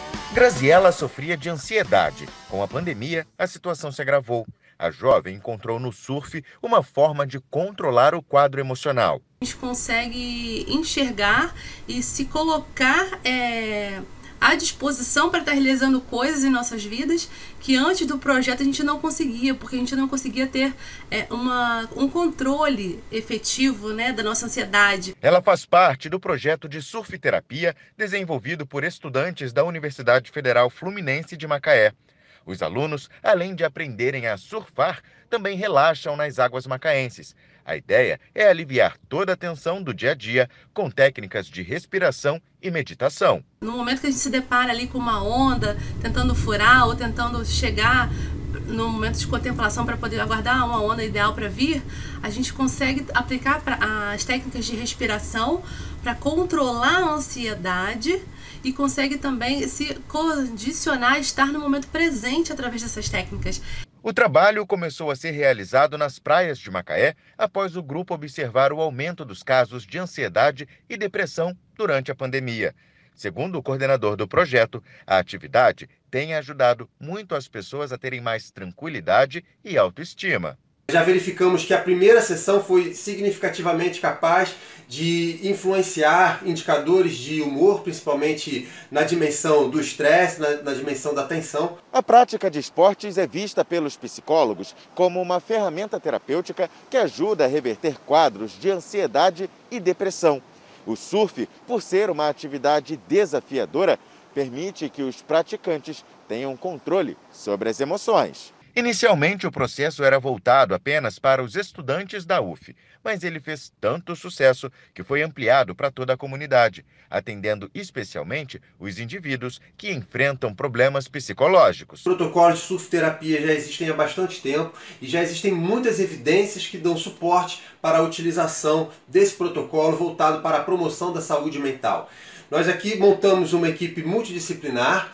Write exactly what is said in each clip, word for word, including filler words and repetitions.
Graziela sofria de ansiedade. Com a pandemia, a situação se agravou. A jovem encontrou no surf uma forma de controlar o quadro emocional. A gente consegue enxergar e se colocar é, à disposição para estar realizando coisas em nossas vidas que antes do projeto a gente não conseguia, porque a gente não conseguia ter é, uma, um controle efetivo, né, da nossa ansiedade. Ela faz parte do projeto de surf terapia desenvolvido por estudantes da Universidade Federal Fluminense de Macaé. Os alunos, além de aprenderem a surfar, também relaxam nas águas macaenses. A ideia é aliviar toda a tensão do dia a dia com técnicas de respiração e meditação. No momento que a gente se depara ali com uma onda, tentando furar ou tentando chegar no momento de contemplação para poder aguardar uma onda ideal para vir, a gente consegue aplicar as técnicas de respiração para controlar a ansiedade e consegue também se condicionar a estar no momento presente através dessas técnicas. O trabalho começou a ser realizado nas praias de Macaé após o grupo observar o aumento dos casos de ansiedade e depressão durante a pandemia. Segundo o coordenador do projeto, a atividade tem ajudado muito as pessoas a terem mais tranquilidade e autoestima. Já verificamos que a primeira sessão foi significativamente capaz de influenciar indicadores de humor, principalmente na dimensão do estresse, na, na dimensão da tensão. A prática de esportes é vista pelos psicólogos como uma ferramenta terapêutica que ajuda a reverter quadros de ansiedade e depressão. O surf, por ser uma atividade desafiadora, permite que os praticantes tenham controle sobre as emoções. Inicialmente, o processo era voltado apenas para os estudantes da U F, mas ele fez tanto sucesso que foi ampliado para toda a comunidade, atendendo especialmente os indivíduos que enfrentam problemas psicológicos. Protocolos de surf terapia já existem há bastante tempo e já existem muitas evidências que dão suporte para a utilização desse protocolo voltado para a promoção da saúde mental. Nós aqui montamos uma equipe multidisciplinar,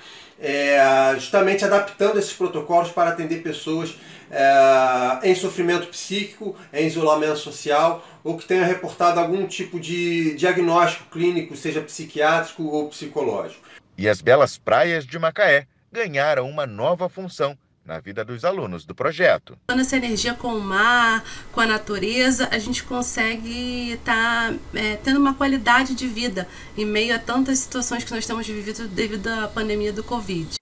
É, justamente adaptando esses protocolos para atender pessoas é, em sofrimento psíquico, em isolamento social ou que tenham reportado algum tipo de diagnóstico clínico, seja psiquiátrico ou psicológico. E as belas praias de Macaé ganharam uma nova função na vida dos alunos do projeto. Quando essa energia com o mar, com a natureza, a gente consegue estar tá, é, tendo uma qualidade de vida em meio a tantas situações que nós temos vivido devido à pandemia do Covid.